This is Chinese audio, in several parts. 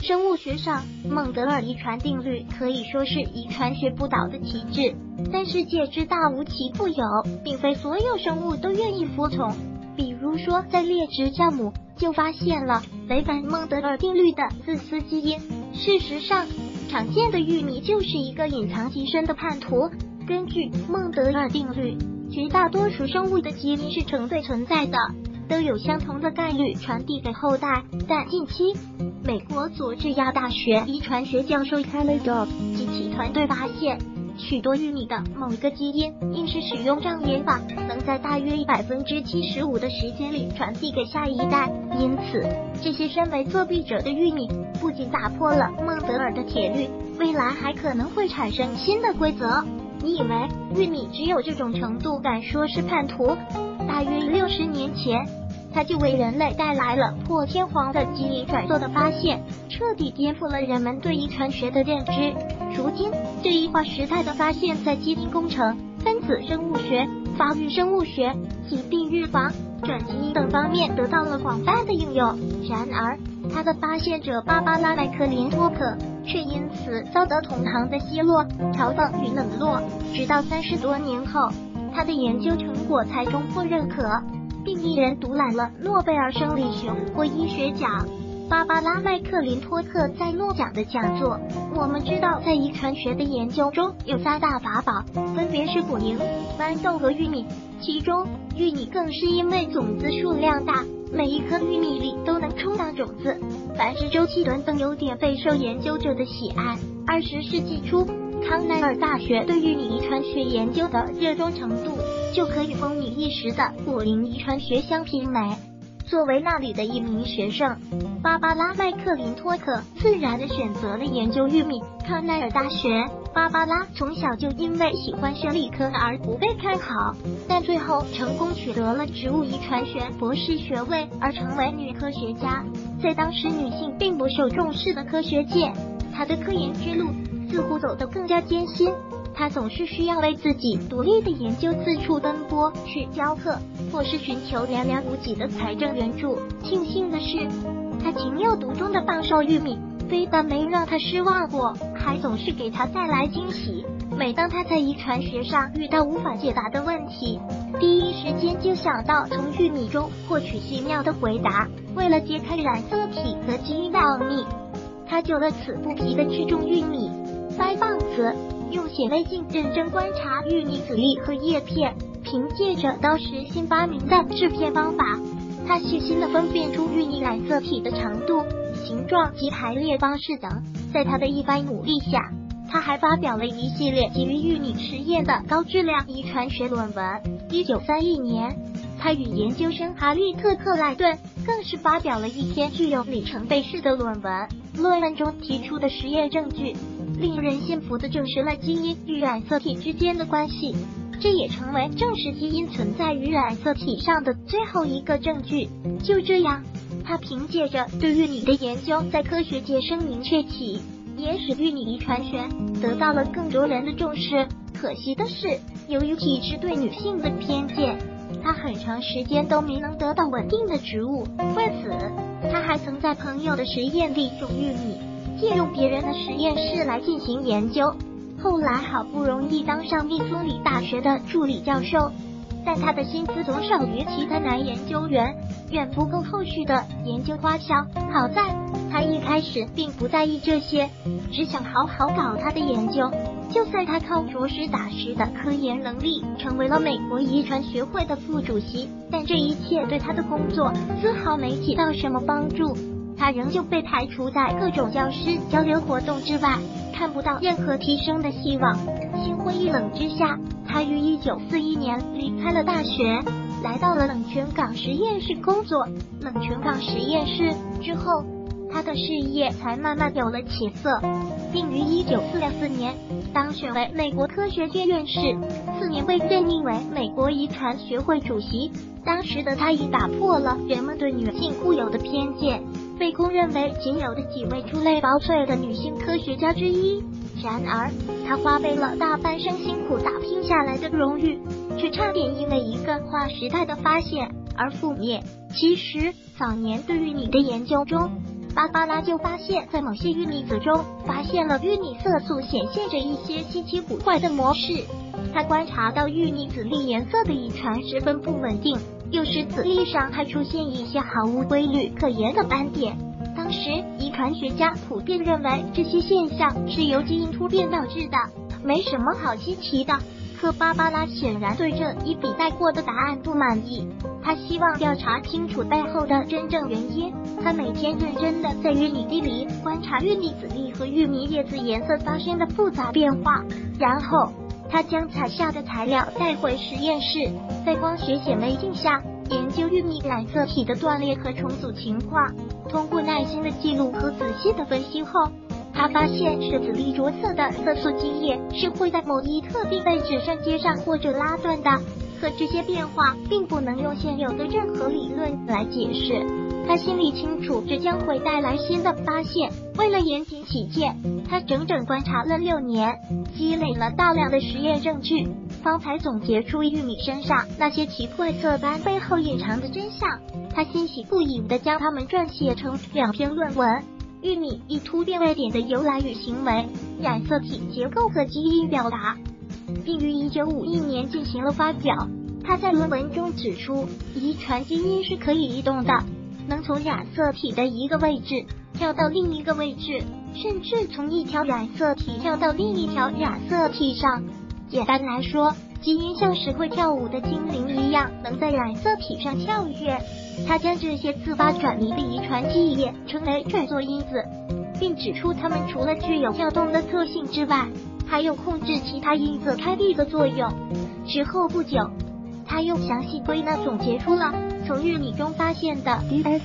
生物学上，孟德尔遗传定律可以说是遗传学不倒的旗帜，但世界之大无奇不有，并非所有生物都愿意服从。比如说，在劣质酵母就发现了违反孟德尔定律的自私基因。事实上，常见的玉米就是一个隐藏极深的叛徒。根据孟德尔定律，绝大多数生物的基因是成对存在的，都有相同的概率传递给后代。但近期，美国佐治亚大学遗传学教授 Kelly Dodd 及其团队发现，许多玉米的某一个基因因是使用障眼法，能在大约75%的时间里传递给下一代。因此，这些身为作弊者的玉米不仅打破了孟德尔的铁律，未来还可能会产生新的规则。你以为玉米只有这种程度敢说是叛徒？大约60年前，它就为人类带来了破天荒的基因转作的发现，彻底颠覆了人们对遗传学的认知。如今，这一划时代的发现在基因工程、分子生物学、发育生物学、疾病预防、转基因等方面得到了广泛的应用。然而，他的发现者芭芭拉·麦克林托克却因此遭到同行的奚落、嘲讽与冷落。直到30多年后，他的研究成果才终获认可，并一人独揽了诺贝尔生理学或医学奖。芭芭拉·麦克林托克在诺奖的讲座，我们知道在遗传学的研究中有3大法宝，分别是果蝇、豌豆和玉米。其中玉米更是因为种子数量大，每一颗玉米里都能充当种子，繁殖周期短等优点备受研究者的喜爱。20世纪初，康奈尔大学对玉米遗传学研究的热衷程度，就可与风靡一时的果蝇遗传学相媲美。作为那里的一名学生，芭芭拉·麦克林托克自然地选择了研究玉米。康奈尔大学，芭芭拉从小就因为喜欢学理科而不被看好，但最后成功取得了植物遗传学博士学位，而成为女科学家。在当时女性并不受重视的科学界，她的科研之路似乎走得更加艰辛。他总是需要为自己独立的研究四处奔波，去教课，或是寻求寥寥无几的财政援助。庆幸的是，他情有独钟的棒受玉米，非但没让他失望过，还总是给他带来惊喜。每当他在遗传学上遇到无法解答的问题，第一时间就想到从玉米中获取奇妙的回答。为了揭开染色体和基因的奥秘，他就乐此不疲地去种玉米，掰棒子，用显微镜认真观察玉米籽粒和叶片，凭借着当时新发明的制片方法，他细心地分辨出玉米染色体的长度、形状及排列方式等。在他的一番努力下，他还发表了一系列基于玉米实验的高质量遗传学论文。1931年，他与研究生哈利特·克莱顿更是发表了一篇具有里程碑式的论文。论文中提出的实验证据令人信服地证实了基因与染色体之间的关系，这也成为证实基因存在于染色体上的最后一个证据。就这样，他凭借着对玉米的研究在科学界声名鹊起，也使玉米遗传学得到了更多人的重视。可惜的是，由于体质对女性的偏见，他很长时间都没能得到稳定的职务。为此，他还曾在朋友的实验地种玉米，借用别人的实验室来进行研究。后来好不容易当上密苏里大学的助理教授，但他的薪资总少于其他男研究员，远不够后续的研究花销。好在他一开始并不在意这些，只想好好搞他的研究。就在他靠着实打实的科研能力成为了美国遗传学会的副主席，但这一切对他的工作丝毫没起到什么帮助。他仍旧被排除在各种教师交流活动之外，看不到任何提升的希望。心灰意冷之下，他于1941年离开了大学，来到了冷泉港实验室工作。冷泉港实验室之后，他的事业才慢慢有了起色，并于1944年当选为美国科学院院士，4年被任命为美国遗传学会主席。当时的他已打破了人们对女性固有的偏见，被公认为仅有的几位出类拔萃的女性科学家之一。然而，她花费了大半生辛苦打拼下来的荣誉，却差点因为一个划时代的发现而覆灭。其实，早年对玉米的研究中， 芭芭拉就发现，在某些玉米籽中发现了玉米色素显现着一些稀奇古怪的模式。他观察到玉米籽粒颜色的遗传十分不稳定，有时籽粒上还出现一些毫无规律可言的斑点。当时遗传学家普遍认为这些现象是由基因突变导致的，没什么好稀奇的。可芭芭拉显然对这一笔带过的答案不满意，他希望调查清楚背后的真正原因。他每天认真地在玉米地里观察玉米籽粒和玉米叶子颜色发生的复杂变化，然后他将采下的材料带回实验室，在光学显微镜下研究玉米染色体的断裂和重组情况。通过耐心的记录和仔细的分析后，他发现是籽粒着色的色素基液是会在某一特定位置上接上或者拉断的，可这些变化并不能用现有的任何理论来解释。他心里清楚这将会带来新的发现，为了严谨起见，他整整观察了6年，积累了大量的实验证据，方才总结出玉米身上那些奇怪色斑背后隐藏的真相。他欣喜不已地将它们撰写成2篇论文：玉米易突变位点的由来与行为、染色体结构和基因表达，并于1951年进行了发表。他在论文中指出，遗传基因是可以移动的，能从染色体的一个位置跳到另一个位置，甚至从一条染色体跳到另一条染色体上。简单来说，基因像是会跳舞的精灵一样，能在染色体上跳跃。他将这些自发转移的遗传记忆称为转作因子，并指出它们除了具有跳动的特性之外，还有控制其他因子开闭的作用。之后不久，他又详细归纳总结出了从玉米中发现的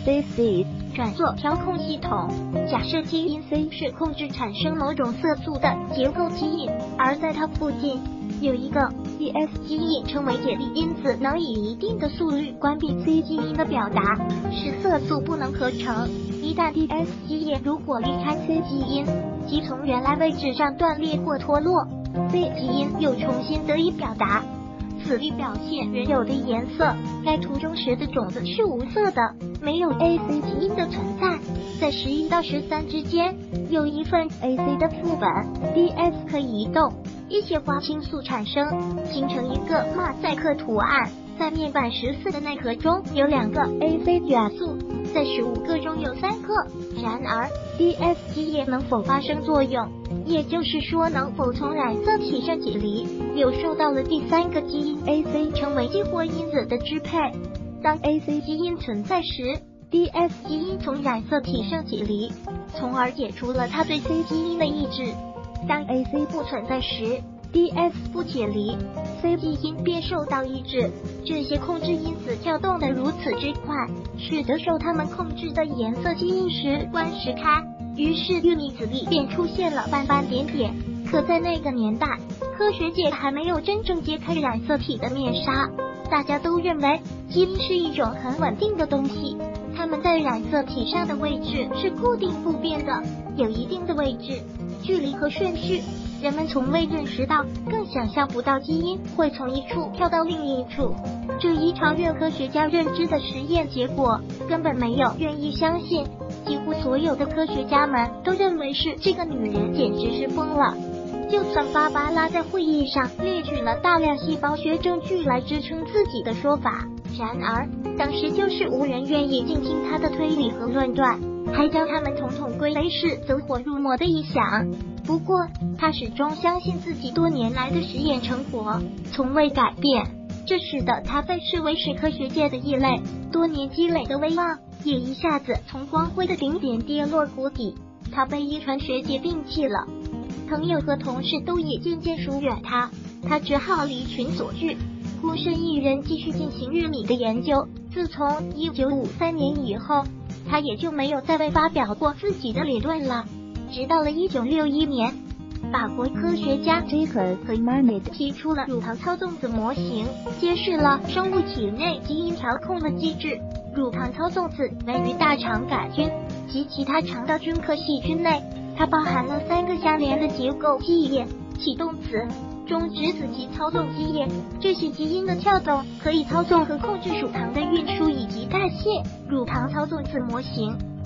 DSC 转作调控系统。假设基因 C 是控制产生某种色素的结构基因，而在它附近有一个 DS 基因称为解离因子，能以一定的速率关闭 C 基因的表达，使色素不能合成。一旦 DS 基因如果离开 C 基因，即从原来位置上断裂或脱落， C 基因又重新得以表达，此例表现原有的颜色。该图中时的种子是无色的，没有 AC 基因的存在。在11到13之间，有一份 AC 的副本 DS 可以移动，一些花青素产生，形成一个马赛克图案。在面板14的内核中有2个 AC 元素，在15个中有3个。然而 DS 基液能否发生作用，也就是说能否从染色体上解离，又受到了第3个基因 AC 成为激活因子的支配。当 AC 基因存在时， DS 基因从染色体上解离，从而解除了它对 C 基因的抑制。当 AC 不存在时， DS 不解离， C 基因便受到抑制。这些控制因子跳动得如此之快，使得受它们控制的颜色基因时关时开，于是玉米籽粒便出现了斑斑点点。可在那个年代，科学界还没有真正揭开染色体的面纱，大家都认为基因是一种很稳定的东西，它们在染色体上的位置是固定不变的，有一定的位置、距离和顺序。人们从未认识到，更想象不到基因会从一处跳到另一处。这一超越科学家认知的实验结果，根本没有愿意相信。几乎所有的科学家们都认为是这个女人简直是疯了。就算芭芭拉在会议上列举了大量细胞学证据来支撑自己的说法，然而当时就是无人愿意静听她的推理和论断，还将他们统统归类是走火入魔的臆想。不过他始终相信自己多年来的实验成果从未改变，这使得他被视为是科学界的异类，多年积累的威望也一下子从光辉的顶点跌落谷底，他被遗传学界摒弃了，朋友和同事都也渐渐疏远他，他只好离群索居，孤身一人继续进行玉米的研究。自从1953年以后，他也就没有再未发表过自己的理论了。直到了1961年，法国科学家 Jacob 和 Manet 提出了乳糖操纵子模型，揭示了生物体内基因调控的机制。乳糖操纵子位于大肠杆菌及其他肠道菌科细菌内，它包含了3个相连的结构基液：启动子、中质子及操纵基液。这些基因的跳动可以操纵和控制乳糖的运输以及代谢。乳糖操纵子模型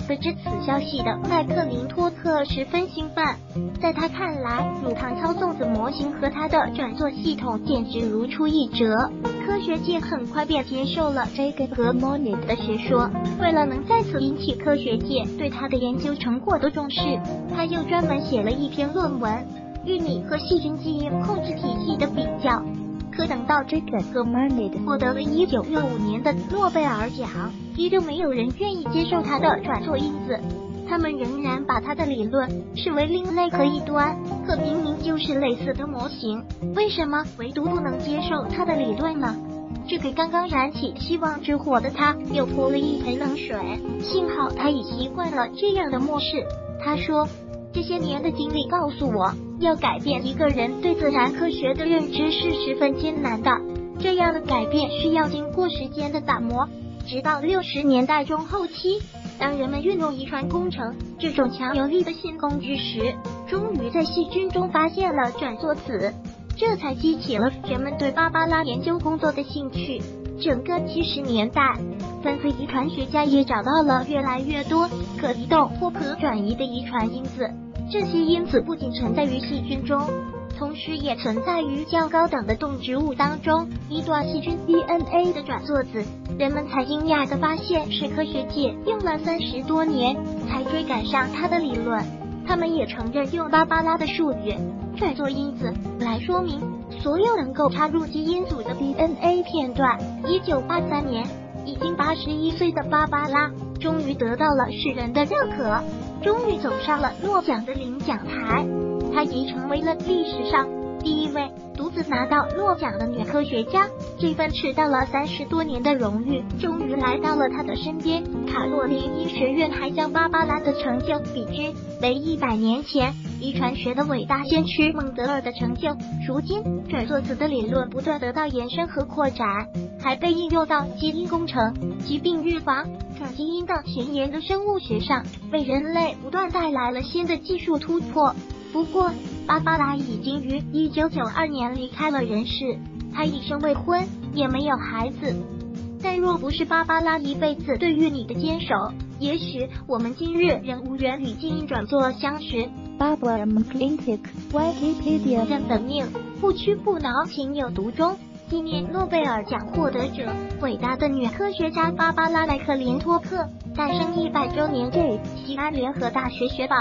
得知此消息的麦克林托克十分兴奋，在他看来，乳糖操纵子模型和他的转作系统简直如出一辙。科学界很快便接受了这个Harmonic的学说，为了能再次引起科学界对他的研究成果的重视，他又专门写了一篇论文，玉米和细菌基因控制体系的比较。可等到这个Harmonic获得了1965年的诺贝尔奖，依旧没有人愿意接受他的转作因子，他们仍然把他的理论视为另类和异端，可明明就是类似的模型，为什么唯独不能接受他的理论呢？这给刚刚燃起希望之火的他又泼了一盆冷水，幸好他已习惯了这样的漠视。他说，这些年的经历告诉我，要改变一个人对自然科学的认知是十分艰难的，这样的改变需要经过时间的打磨。直到60年代中后期，当人们运用遗传工程这种强有力的新工具时，终于在细菌中发现了转作子，这才激起了人们对芭芭拉研究工作的兴趣。整个70年代，分子遗传学家也找到了越来越多可移动或可转移的遗传因子，这些因子不仅存在于细菌中，同时也存在于较高等的动植物当中。一段细菌 DNA 的转作子，人们才惊讶地发现是科学界用了30多年才追赶上它的理论。他们也承认用芭芭拉的术语转作因子来说明所有能够插入基因组的 DNA 片段。1983年，已经81岁的芭芭拉终于得到了世人的认可，终于走上了诺奖的领奖台。她已成为了历史上第一位独自拿到诺奖的女科学家，这份迟到了30多年的荣誉终于来到了她的身边。卡洛琳医学院还将芭芭拉的成就比之为100年前遗传学的伟大先驱孟德尔的成就。如今，转作子的理论不断得到延伸和扩展，还被应用到基因工程、疾病预防、转基因等前沿的生物学上，为人类不断带来了新的技术突破。不过，芭芭拉已经于1992年离开了人世，她一生未婚，也没有孩子。但若不是芭芭拉一辈子对于你的坚守，也许我们今日仍无缘与基因转作相识。 Barbara McClintock Wikipedia 认本命，不屈不挠，情有独钟。纪念诺贝尔奖获得者，伟大的女科学家芭芭拉麦克林托克诞生100周年。这西安联合大学学宝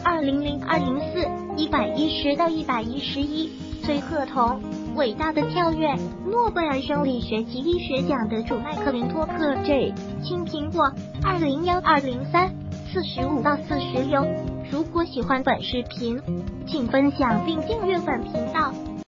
2002-04 110到111崔鹤童，伟大的跳跃，诺贝尔生理学及医学奖得主麦克林托克 J 青苹果2012-03 45到46。如果喜欢本视频，请分享并订阅本频道。